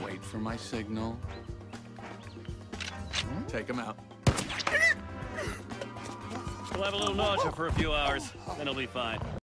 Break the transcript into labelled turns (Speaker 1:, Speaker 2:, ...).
Speaker 1: Wait for my signal. Take him out.
Speaker 2: We'll have a little nausea for a few hours, then he'll be fine.